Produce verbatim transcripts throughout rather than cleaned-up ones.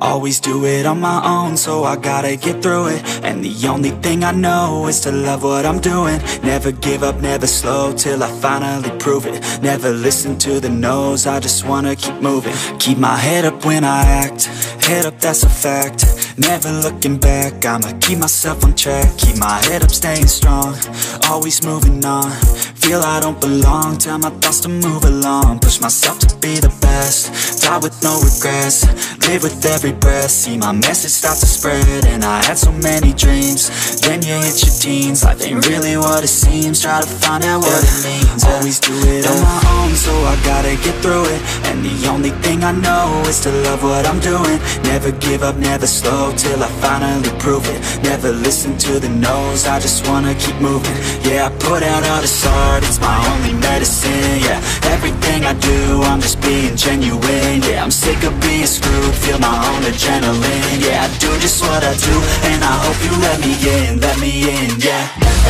Always do it on my own, so I gotta get through it. And the only thing I know is to love what I'm doing. Never give up, never slow, till I finally prove it. Never listen to the no's, I just wanna keep moving. Keep my head up when I act, head up, that's a fact. Never looking back, I'ma keep myself on track. Keep my head up, staying strong, always moving on. Feel I don't belong, tell my thoughts to move along. Push myself to be the best, die with no regrets. Live with every breath, see my message start to spread. And I had so many dreams, then you hit your teens. Life ain't really what it seems, try to find out what it means. Always do it on my own, so I gotta get through it. And the only thing I know is to love what I'm doing. Never give up, never slow, till I finally prove it. Never listen to the no's, I just wanna keep moving. Yeah, I put out all this art, it's my only medicine. Yeah, everything I do, I'm just being genuine. Yeah, I'm sick of being screwed, feel my own adrenaline. Yeah, I do just what I do, and I hope you let me in, let me in, yeah.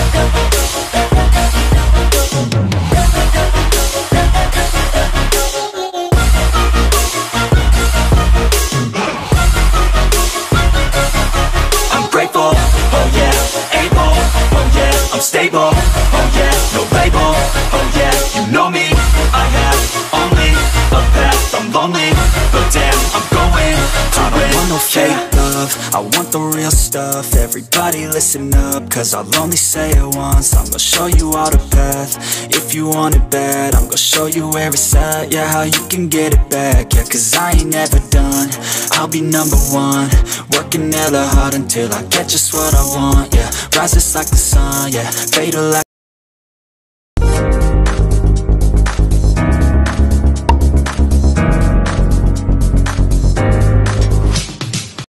Stable, oh yeah, no label, oh yeah, you know me. I have only a path, I'm lonely, but damn, I'm going to I don't want no fake love, I want the real stuff. Everybody listen up, cause I'll only say it once. I'm gonna show you all the path, if you want it bad. I'm gonna show you where it's at, yeah, how you can get it back. Yeah, cause I ain't never done, I'll be number one. Working hella hard until I get just what I want, yeah. Rises like the sun, yeah, fatal like